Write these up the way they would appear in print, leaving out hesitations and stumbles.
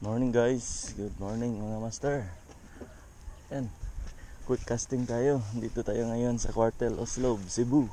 Morning guys, good morning mga master. Yan, quick casting tayo. Dito tayo ngayon sa Quartel Oslob, Cebu.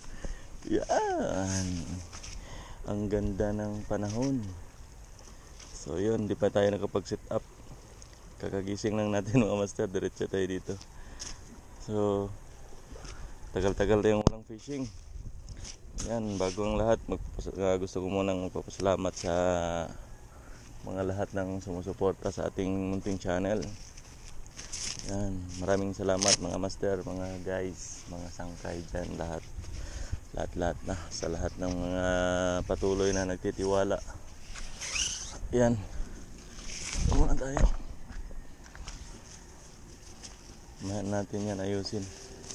Yan, ang ganda ng panahon. So yun, di pa tayo nakapag-sit up. Kakagising lang natin mga master, diretso tayo dito. So, tagal-tagal tayong walang fishing. Yan, bago ang lahat, gusto ko munang magpapasalamat sa mga lahat ng sumusuporta sa ating munting channel. Yan, maraming salamat mga master, mga guys, mga sangkay dyan, lahat na sa lahat ng mga patuloy na nagtitiwala. Yan, muna tayo. Mahan natin yan ayusin.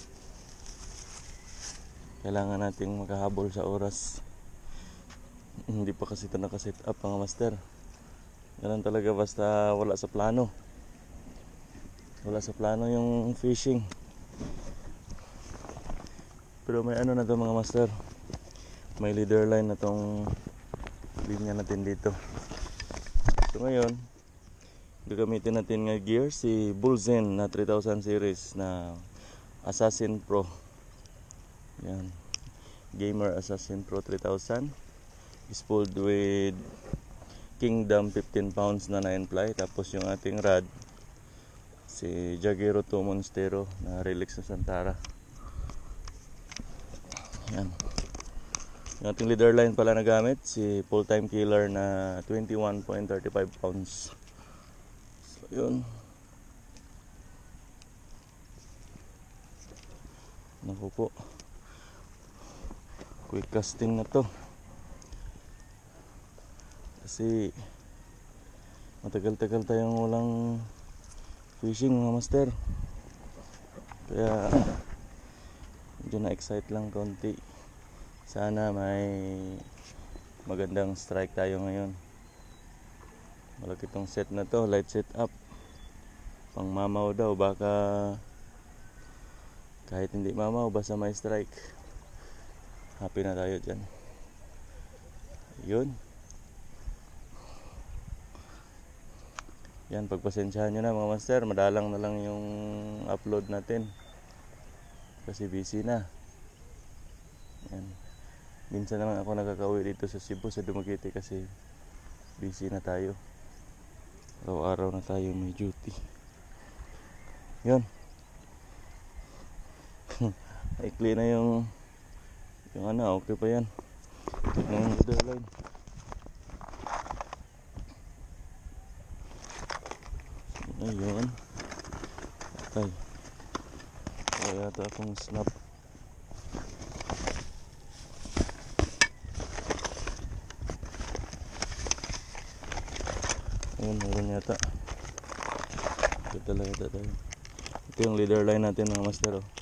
Kailangan nating makahabol sa oras. Hindi pa kasi ito nakaset up mga master. Ganun talaga basta wala sa plano. Wala sa plano yung fishing. Pero may ano na to mga master. May leader line na tong linya natin dito. So ngayon, gagamitin natin nga gear si Bullzen na 3000 series na Assassin Pro. Yan. Gamer Assassin Pro 3000. Spooled with Kingdom 15 pounds na 9 ply. Tapos yung ating rod si Jagero 2 Monstero na Relix na Santara. Yan. Yung ating leader line pala na gamit si Full Time Killer na 21.35 pounds. So yun. Naku po, quick casting na to kasi matagal-tagal tayong walang fishing mga master, kaya medyo na-excite lang konti. Sana may magandang strike tayo ngayon. Malaki tong set na to, light set up, pang mamaw daw, baka kahit hindi mamaw basta may strike, happy na tayo dyan. Yun. Yan, pagpasensyahan nyo na mga master, madalang na lang yung upload natin kasi busy na. Yan. Minsan na lang ako nakakauwi dito sa Cebu, sa Dumaguete, kasi busy na tayo. Araw-araw na tayo may duty. Yun. Ikli na yung ano, okay pa yan. Tignan yung leader line. Ayun. Ay. Kaya yata akong snap. Ayun, meron yata. Ito talaga tayo. Ito yung leader line natin mga master. Oh.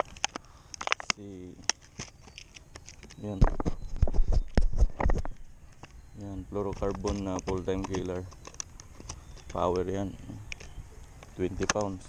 Yan. Yan, fluorocarbon na Full Time Killer. Power yan. 20 pounds.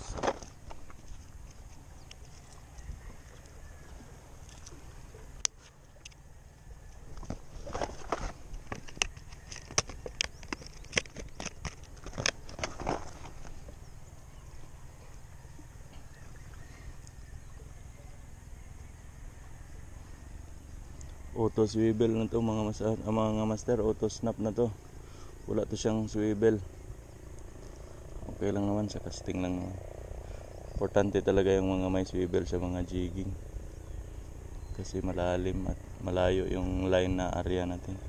Auto swivel na to mga master, auto snap na to. Wala to siyang swivel. Okay lang naman, sa casting lang. Importante talaga yung mga may swivel sa mga jigging kasi malalim at malayo yung line na area natin,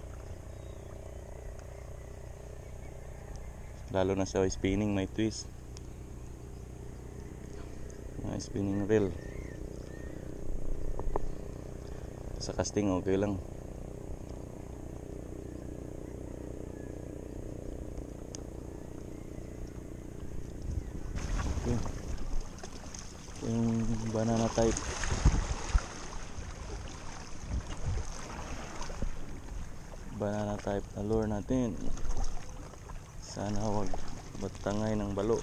lalo na sa spinning, may twist, may spinning reel. Sa casting okay lang. Okay. Yung banana type, na lure natin, sana wag magtangay ng balo.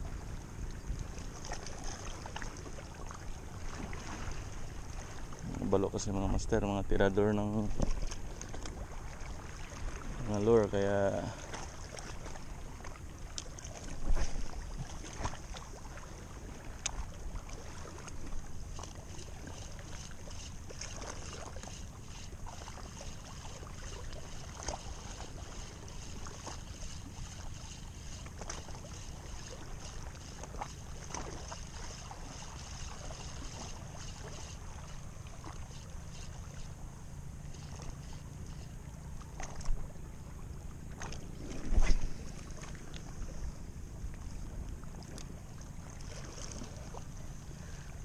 Balo kasi mga master, mga tirador ng mga lure, kaya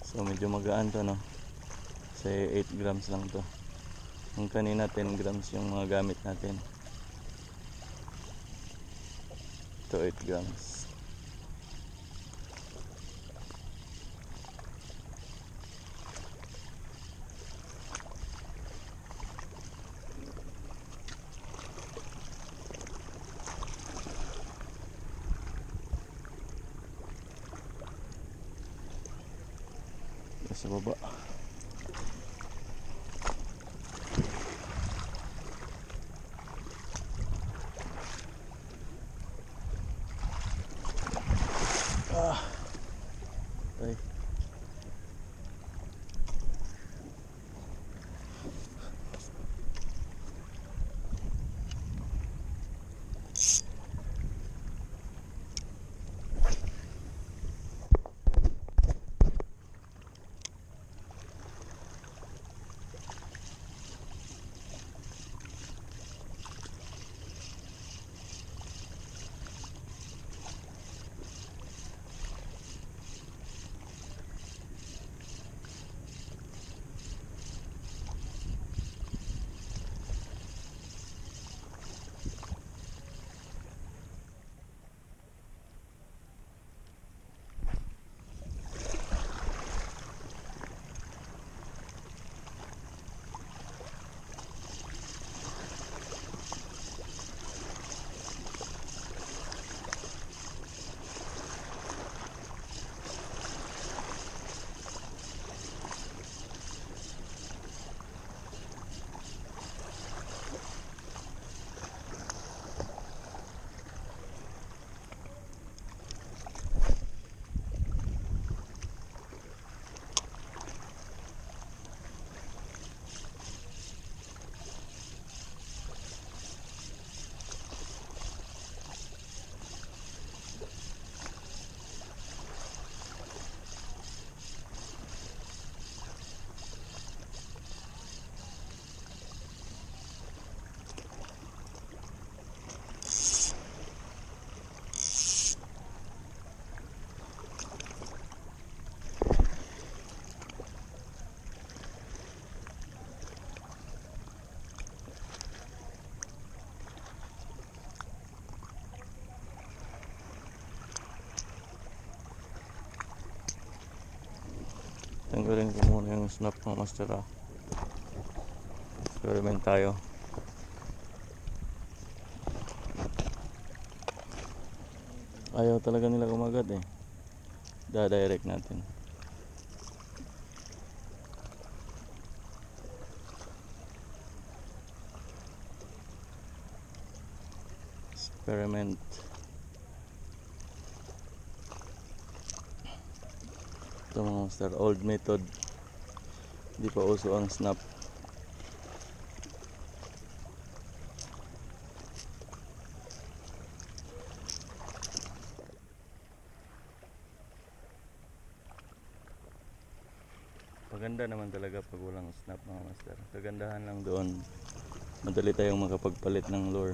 So medyo magaan to, no? Kasi 8 grams lang to. Yung kanina 10 grams yung mga gamit natin. Ito 8 grams. Sa baba. Ay. Tanggalin ko muna yung snap ng master, ah. Experiment tayo. Ayaw talaga nila kumagat eh. Da-direct natin. Experiment. Ito mga master, old method. Hindi pa uso ang snap. Paganda naman talaga pag walang snap mga master. Kagandahan lang doon, madali tayong makapagpalit ng lure.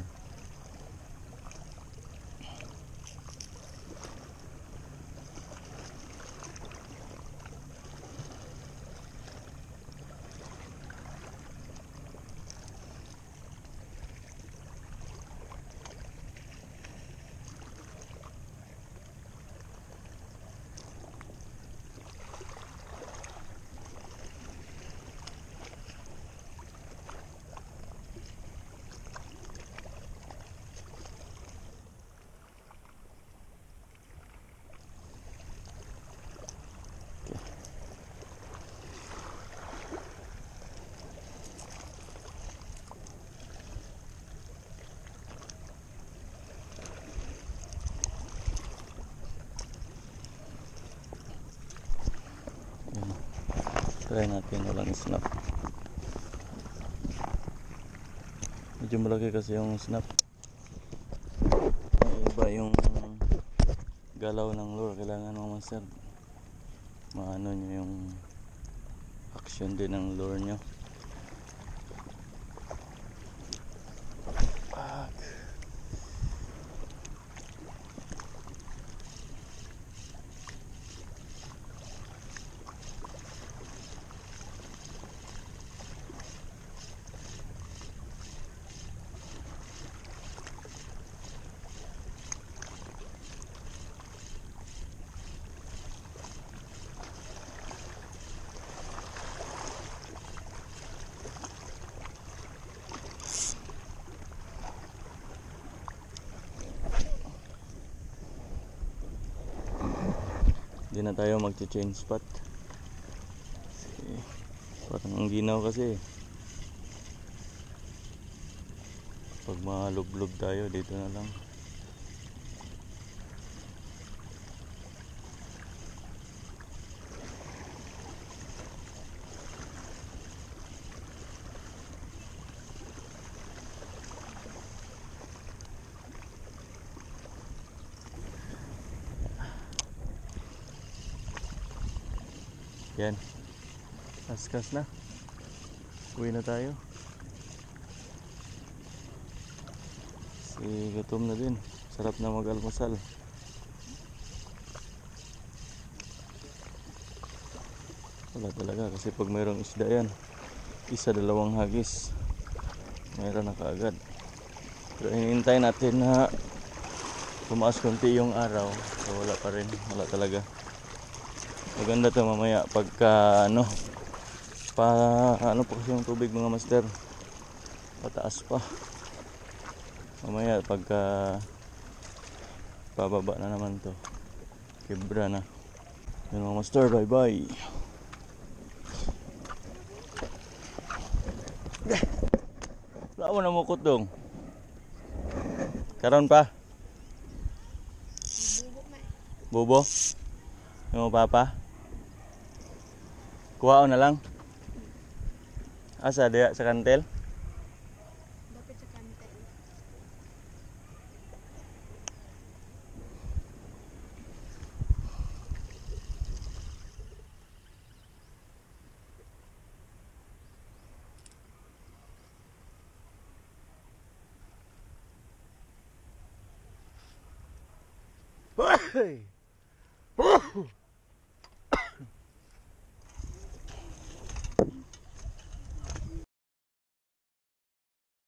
Try natin walang snap. Medyo malaki kasi yung snap. Iba yung galaw ng lure. Kailangan mo master maano nyo yung action din ng lure nyo. Hindi na tayo mag-change spot. Kasi parang ang ginaw kasi. Pag malublob tayo, dito na lang. Yan. Kaskas na. Uwi na tayo. Si gutom na din. Sarap na mag-almusal. Wala talaga kasi pag mayroong isda yan, isa dalawang hagis mayroon na kaagad. Pero hinihintay natin na tumaas konti yung araw. So wala pa rin. Wala talaga. Maganda to mamaya pagka ano pa kasi yung tubig mga master, pataas pa. Mamaya pagka pababa na naman to, kibra na. Yun mga master, bye bye. Wala mo na mukot dong. Karon pa. Bobo? Yung papa? Kuha na lang. Asa dia sa kantel? Dapat sa kantel. Hey!